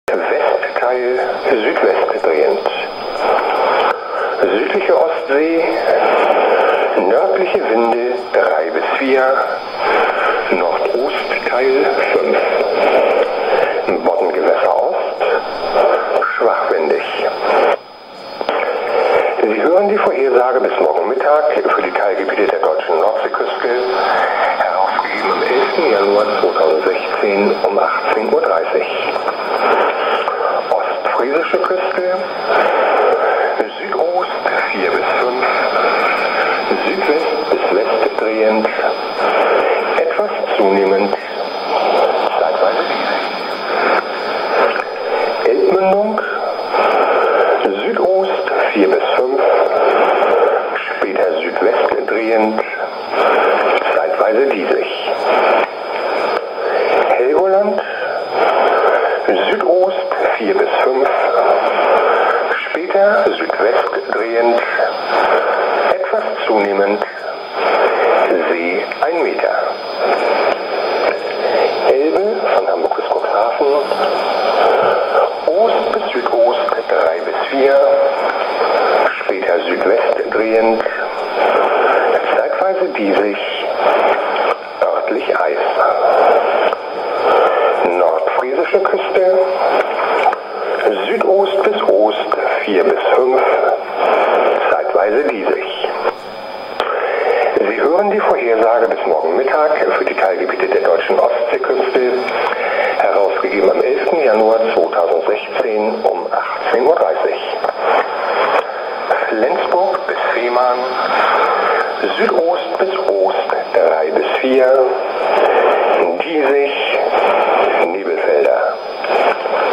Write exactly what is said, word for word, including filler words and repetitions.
Westteil südwestdrehend. Südliche Ostsee, nördliche Winde drei bis vier, Nordostteil fünf. Boddengewässer Ost, schwachwindig. Sie hören die Vorhersage bis morgen Mittag für die Teilgebiete der deutschen Nordseeküste, herausgegeben am elften Januar zweitausendsechzehn um achtzehn Uhr dreißig. Ostfriesische Küste, Südost vier bis fünf, Südwest bis West drehend, etwas zunehmend, zeitweise Elbmündung, Südost vier bis fünf, später Südwest drehend, zeitweise diesig. Helgoland, Südost vier bis fünf, später Südwest drehend, etwas zunehmend, See ein Meter. Elbe von Hamburg bis Cuxhaven, Ost bis Südost drei bis vier, später Südwest drehend, zeitweise diesig, örtlich Eis. Nordfriesische Küste, Südost bis Ost vier bis fünf, zeitweise diesig. Sie hören die Vorhersage bis morgen Mittag für die Teilgebiete der deutschen Ostseeküste, herausgegeben am elften Januar zweitausendsechzehn um achtzehn Uhr dreißig. Flensburg bis Fehmarn, Südost bis Ost drei bis vier, diesig, Nebelfelder.